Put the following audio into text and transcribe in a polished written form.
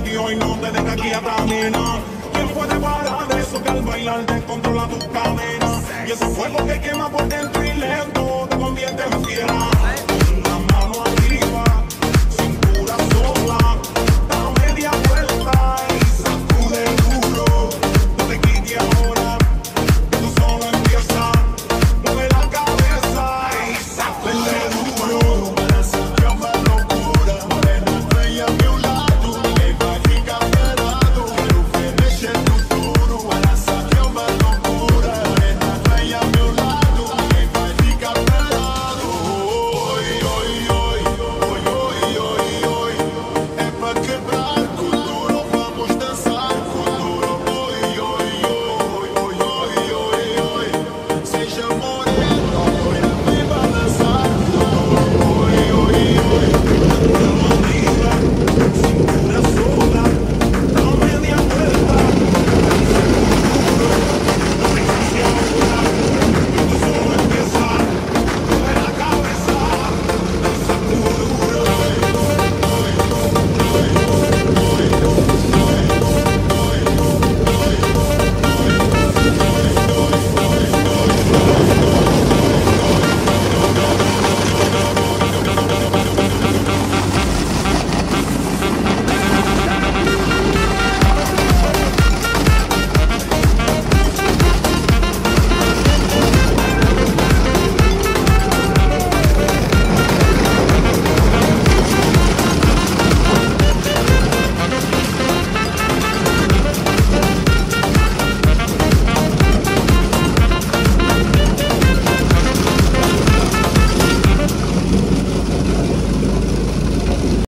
ti hoy no te deja aquí atrás, nena. ¿Quién puede parar eso que al bailar descontrola tus cadenas? Y ese fuego que quema por dentro y lento te convierte en fiera.